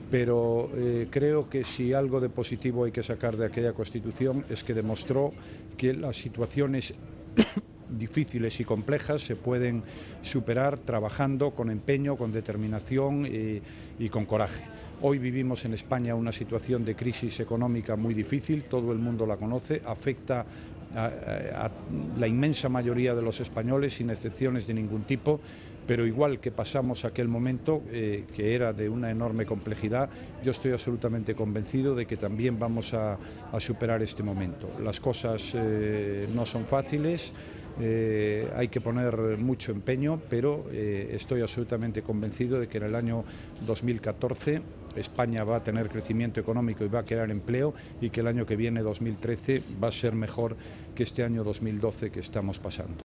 pero creo que si algo de positivo hay que sacar de aquella Constitución es que demostró que las situaciones difíciles y complejas se pueden superar trabajando con empeño, con determinación y con coraje. Hoy vivimos en España una situación de crisis económica muy difícil, todo el mundo la conoce, afecta a la inmensa mayoría de los españoles sin excepciones de ningún tipo, pero igual que pasamos aquel momento que era de una enorme complejidad, yo estoy absolutamente convencido de que también vamos a superar este momento. Las cosas no son fáciles, hay que poner mucho empeño, pero estoy absolutamente convencido de que en el año 2014 España va a tener crecimiento económico y va a crear empleo, y que el año que viene, 2013, va a ser mejor que este año 2012 que estamos pasando.